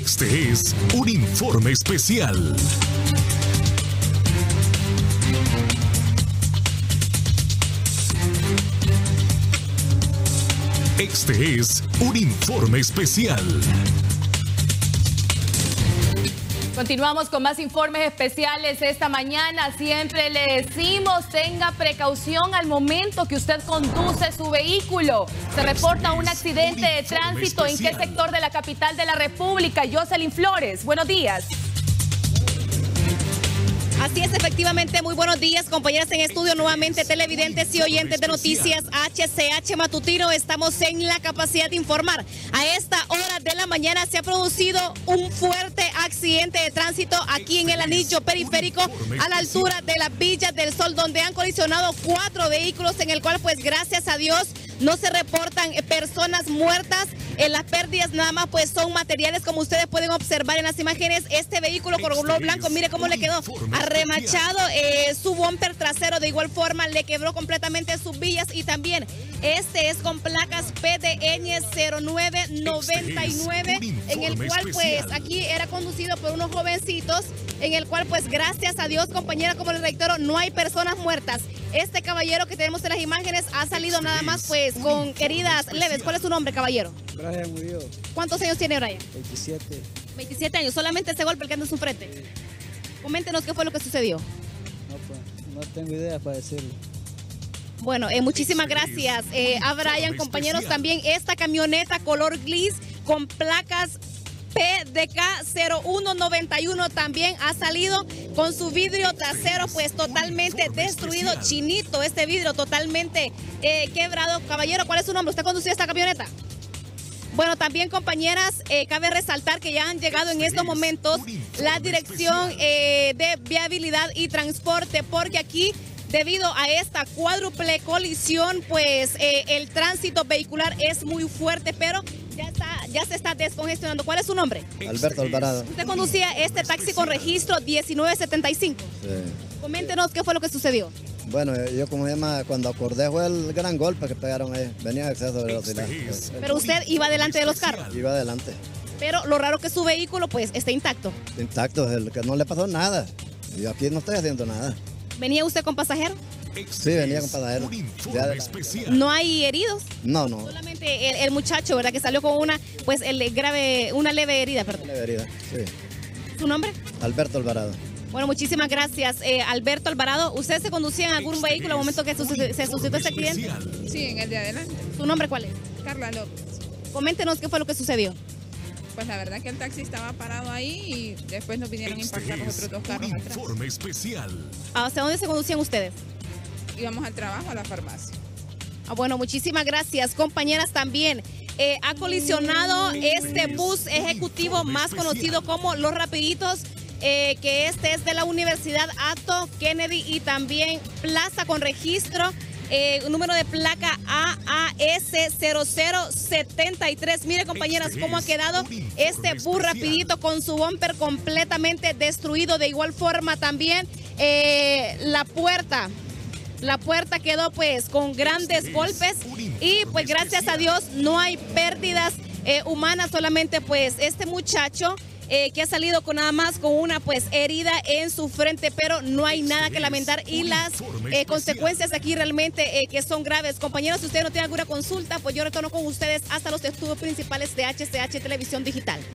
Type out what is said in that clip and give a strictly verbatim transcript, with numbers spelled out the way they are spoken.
Este es un informe especial. Este es un informe especial. Continuamos con más informes especiales esta mañana. Siempre le decimos, tenga precaución al momento que usted conduce su vehículo. Se reporta un accidente de tránsito. ¿En qué sector de la capital de la República? Jocelyn Flores, buenos días. Así es, efectivamente, muy buenos días, compañeras en estudio, nuevamente televidentes y oyentes de Noticias H C H Matutino. Estamos en la capacidad de informar. A esta hora de la mañana se ha producido un fuerte accidente de tránsito aquí en el anillo periférico a la altura de la Villa del Sol, donde han colisionado cuatro vehículos, en el cual, pues, gracias a Dios, no se reportan personas muertas. En las pérdidas nada más pues son materiales, como ustedes pueden observar en las imágenes. Este vehículo color blanco, mire cómo le quedó arremachado eh, su bumper trasero. De igual forma le quebró completamente sus vías, y también este es con placas P D N cero nueve noventa y nueve, en el cual pues aquí era conducido por unos jovencitos, en el cual pues gracias a Dios, compañera, como les reitero, no hay personas muertas. Este caballero que tenemos en las imágenes ha salido nada más pues con heridas leves. ¿Cuál es su nombre, caballero? Brian murió. ¿Cuántos años tiene Brian? veintisiete. veintisiete años. Solamente ese golpe el que anda en su frente. Sí. Coméntenos qué fue lo que sucedió. No, pues, no tengo idea para decirlo. Bueno, eh, muchísimas gracias eh, a Brian, compañeros. También esta camioneta color gris con placas P D K cero uno noventa y uno también ha salido con su vidrio trasero pues totalmente destruido, chinito, este vidrio totalmente eh, quebrado. Caballero, ¿cuál es su nombre? ¿Usted conducía esta camioneta? Bueno, también, compañeras, eh, cabe resaltar que ya han llegado en estos momentos la Dirección eh, de Viabilidad y Transporte, porque aquí, debido a esta cuádruple colisión, pues eh, el tránsito vehicular es muy fuerte, pero ya está, ya se está descongestionando. ¿Cuál es su nombre? Alberto Alvarado. Usted conducía este taxi con registro diecinueve setenta y cinco. Sí. Coméntenos qué fue lo que sucedió. Bueno, yo como se llama, cuando acordé fue el gran golpe que pegaron ahí. Venía a exceso de velocidad. Pero usted iba delante de los carros. Iba adelante. Pero lo raro que su vehículo pues está intacto. Intacto, el que no le pasó nada. Yo aquí no estoy haciendo nada. ¿Venía usted con pasajero? Sí, venía con pasajero. ¿No hay heridos? No, no. Solamente el, el muchacho, ¿verdad? Que salió con una, pues, el grave, una leve herida, perdón. Leve herida, sí. ¿Su nombre? Alberto Alvarado. Bueno, muchísimas gracias, eh, Alberto Alvarado. ¿Usted se conducía en algún vehículo al momento que se, se suscitó ese accidente? Sí, en el de adelante. ¿Su nombre cuál es? Carla López. Coméntenos qué fue lo que sucedió. Pues la verdad que el taxi estaba parado ahí y después nos vinieron a impactar los otros dos carros atrás. Informe especial. ¿Hacia dónde se conducían ustedes? Íbamos al trabajo, a la farmacia. Ah, bueno, muchísimas gracias, compañeras. También eh, ha colisionado este bus ejecutivo más conocido como Los Rapiditos, eh, que este es de la Universidad Atto Kennedy, y también plaza con registro eh, número de placa A A S cero cero setenta y tres. Mire, compañeras, cómo ha quedado este bus rapidito con su bumper completamente destruido. De igual forma también eh, la puerta La puerta quedó pues con grandes golpes, y pues gracias a Dios no hay pérdidas eh, humanas, solamente pues este muchacho eh, que ha salido con nada más con una pues herida en su frente, pero no hay nada que lamentar, y las eh, consecuencias aquí realmente eh, que son graves. Compañeros, si ustedes no tienen alguna consulta, pues yo retorno con ustedes hasta los estudios principales de H C H Televisión Digital.